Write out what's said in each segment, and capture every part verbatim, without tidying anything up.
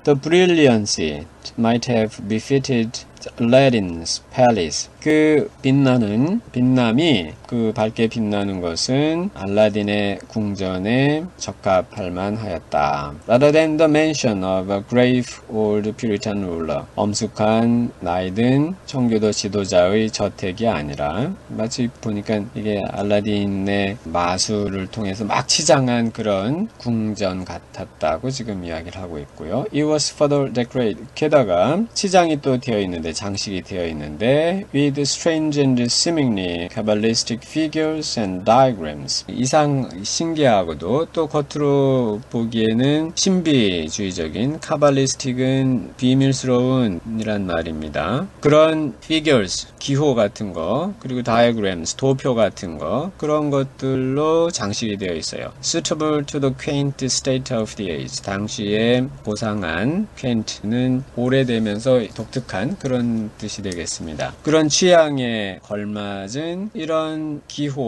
The brilliancy might have befitted Aladdin's palace. 그 빛나는 빛남이 그 밝게 빛나는 것은 알라딘의 궁전에 적합할 만하였다. Rather than the mansion of a grave old Puritan ruler. 엄숙한 나이든 청교도 지도자의 저택이 아니라 마치 보니까 이게 알라딘의 마술을 통해서 막 치장한 그런 궁전 같았다고 지금 이야기를 하고 있고요. It was further decorated. 게다가 치장이 또 되어 있는데 장식이 되어 있는데 with strange and seemingly Kabbalistic figures and diagrams. 이상 신기하고도 또 겉으로 보기에는 신비주의적인 카발리스틱은 비밀스러운 이란 말입니다. 그런 figures, 기호 같은 거 그리고 diagrams, 도표 같은 거 그런 것들로 장식이 되어 있어요. Suitable to the quaint state of the age. 당시에 고상한 quaint는 오래되면서 독특한 그런 뜻이 되겠습니다. 그런 취향에 걸맞은 이런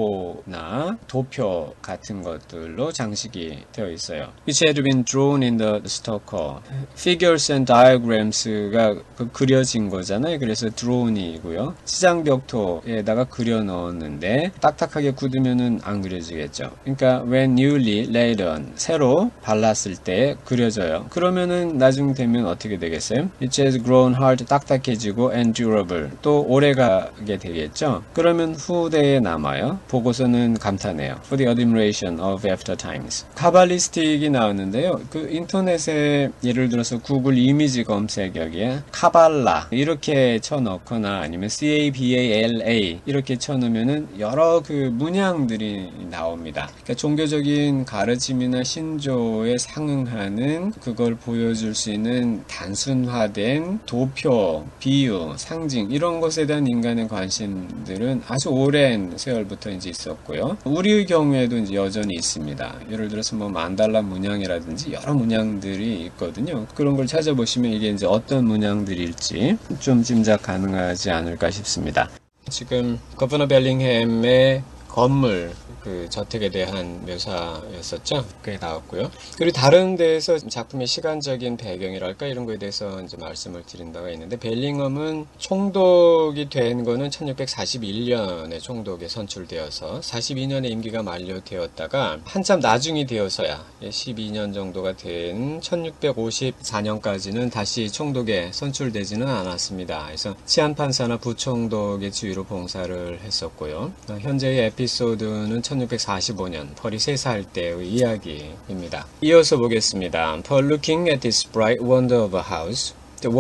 기호나 도표 같은 것들로 장식이 되어 있어요. Which had been drawn in the stucco. Figures and diagrams가 그 그려진 거잖아요. 그래서 drawn이고요. 치장벽토에다가 그려 넣었는데 딱딱하게 굳으면은 안 그려지겠죠. 그러니까 when newly laid on, 새로 발랐을 때 그려져요. 그러면은 나중 되면 어떻게 되겠어요? It has grown hard, 딱딱해지고 and durable, 또 오래가게 되겠죠. 그러면 후대에 남아요. 보고서는 감탄해요. For the admiration of after times. 카발리스틱이 나왔는데요. 그 인터넷에 예를 들어서 구글 이미지 검색어에 카발라 이렇게 쳐넣거나 아니면 C-A-B-A-L-A 이렇게 쳐넣으면은 여러 그 문양들이 나옵니다. 그러니까 종교적인 가르침이나 신조에 상응하는 그걸 보여줄 수 있는 단순화된 도표, 비유, 상징 이런 것에 대한 인간의 관심들은 아주 오랜 세월부터 이제 있었고요. 우리의 경우에도 이제 여전히 있습니다. 예를 들어서 뭐 만달라 문양이라든지 여러 문양들이 있거든요. 그런 걸 찾아보시면 이게 이제 어떤 문양들일지 좀 짐작 가능하지 않을까 싶습니다. 지금 거버너 벨링햄의 건물 그 저택에 대한 묘사였었죠. 그게 나왔고요. 그리고 다른 데에서 작품의 시간적인 배경이랄까 이런 거에 대해서 이제 말씀을 드린 바가 있는데 벨링엄은 총독이 된 거는 천육백사십일 년에 총독에 선출되어서 사십이 년에 임기가 만료되었다가 한참 나중이 되어서야 십이 년 정도가 된 천육백오십사 년까지는 다시 총독에 선출되지는 않았습니다. 그래서 치안판사나 부총독의 지위로 봉사를 했었고요. 현재의 에피소드는 천육백사십오 년 펄이 세 살 때의 이야기입니다. 이어서 보겠습니다. Paul looking at this bright wonder of a house.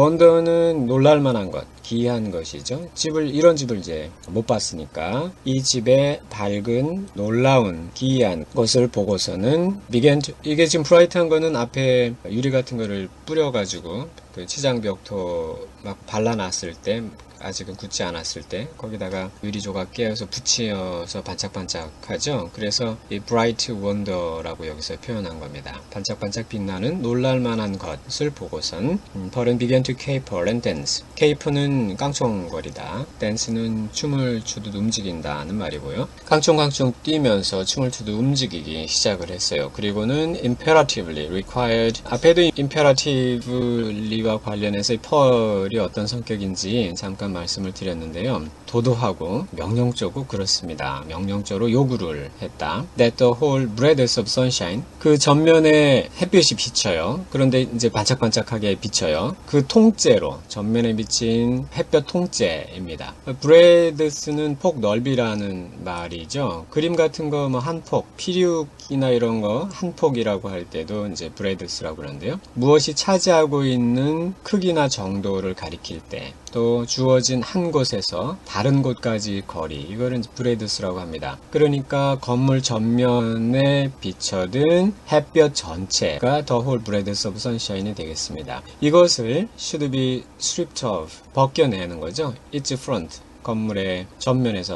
원더는 놀랄만한 것, 기이한 것이죠. 집을 이런 집을 이제 못 봤으니까 이 집의 밝은, 놀라운, 기이한 것을 보고서는 began to, 이게 지금 브라이트한 거는 앞에 유리 같은 거를 뿌려가지고 그 치장벽토 막 발라놨을 때 아직은 굳지 않았을 때 거기다가 유리 조각 깨어서 붙여서 반짝반짝하죠. 그래서 이 bright wonder라고 여기서 표현한 겁니다. 반짝반짝 빛나는 놀랄만한 것을 보고선 음, Paul은 began to caper and dance. caper는 깡총거리다. dance는 춤을 추듯 움직인다는 말이고요. 깡총깡총 뛰면서 춤을 추듯 움직이기 시작을 했어요. 그리고는 imperatively required. 앞에도 imperatively와 관련해서 펄이 어떤 성격인지 잠깐 말씀을 드렸는데요. 도도하고 명령적으로 그렇습니다. 명령적으로 요구를 했다. That the whole breadth of sunshine. 그 전면에 햇볕이 비쳐요. 그런데 이제 반짝반짝하게 비쳐요. 그 통째로 전면에 비친 햇볕 통째입니다. breadth는 폭 넓이라는 말이죠. 그림 같은 거 뭐 한 폭, 피륙이나 이런 거 한 폭이라고 할 때도 이제 breadth라고 그러는데요. 무엇이 차지하고 있는 크기나 정도를 가리킬 때 또 주어진 한 곳에서 다른 곳까지 거리, 이거는 브레드스라고 합니다. 그러니까 건물 전면에 비춰든 햇볕 전체가 the whole breadth of sunshine이 되겠습니다. 이것을 should be stripped off, 벗겨내는 거죠. its front, 건물의 전면에서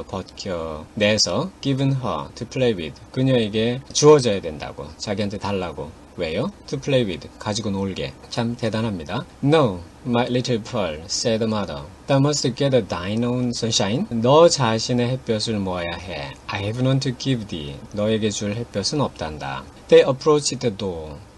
벗겨내서 given her to play with, 그녀에게 주어져야 된다고, 자기한테 달라고. 왜요? To play with, 가지고 놀게. 참 대단합니다. No, my little Pearl, said the mother. Thou must gather thine own sunshine. 너 자신의 햇볕을 모아야 해. I have none to give thee. 너에게 줄 햇볕은 없단다. They approached the door.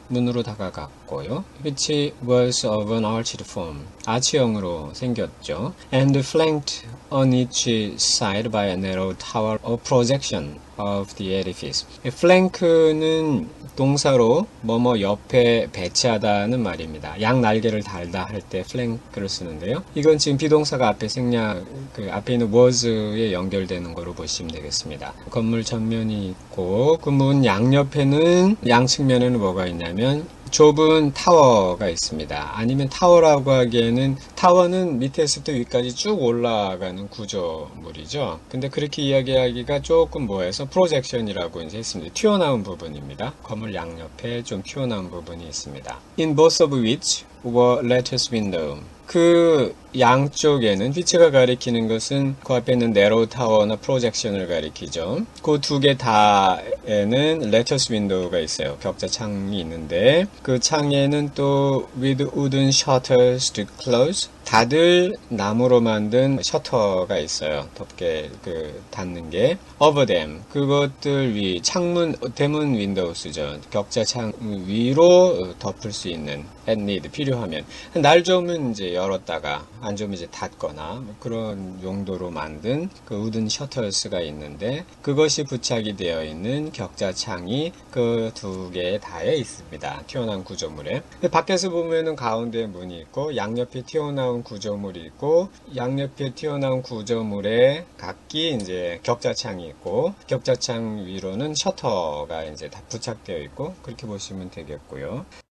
문으로 다가갔고요. which was of an arched form. 아치형으로 생겼죠. and flanked on each side by a narrow tower of projection of the edifice. flank는 동사로 뭐뭐 옆에 배치하다는 말입니다. 양 날개를 달다 할 때 flank를 쓰는데요. 이건 지금 비동사가 앞에 생략, 그 앞에 있는 was에 연결되는 거로 보시면 되겠습니다. 건물 전면이 있고 그 문 양옆에는 양측면에는 뭐가 있냐면 좁은 타워가 있습니다. 아니면 타워라고 하기에는 타워는 밑에서부터 위까지 쭉 올라가는 구조물이죠. 근데 그렇게 이야기하기가 조금 뭐해서 프로젝션이라고 이제 했습니다. 튀어나온 부분입니다. 건물 양옆에 좀 튀어나온 부분이 있습니다. In both of which were lattice window. 그 양쪽에는 위치가 가리키는 것은 그 앞에 있는 네로우 타워나 프로젝션을 가리키죠. 그 두 개 다에는 레터스 윈도우가 있어요. 격자 창이 있는데 그 창에는 또 with wooden shutters to close. 닫을 나무로 만든 셔터가 있어요. 덮개 그 닫는 게 over them. 그것들 위 창문 대문 윈도우스죠. 격자 창 위로 덮을 수 있는 at need 필요하면 날 좋으면 이제 열었다가 안 좋으면 이제 닫거나 뭐 그런 용도로 만든 그 우든 셔터스가 있는데 그것이 부착이 되어 있는 격자 창이 그 두 개 다에 있습니다. 튀어나온 구조물에 밖에서 보면은 가운데 문이 있고 양옆에 튀어나온 구조물이 있고 양옆에 튀어나온 구조물에 각기 이제 격자창이 있고 격자창 위로는 셔터가 이제 다 부착되어 있고 그렇게 보시면 되겠고요.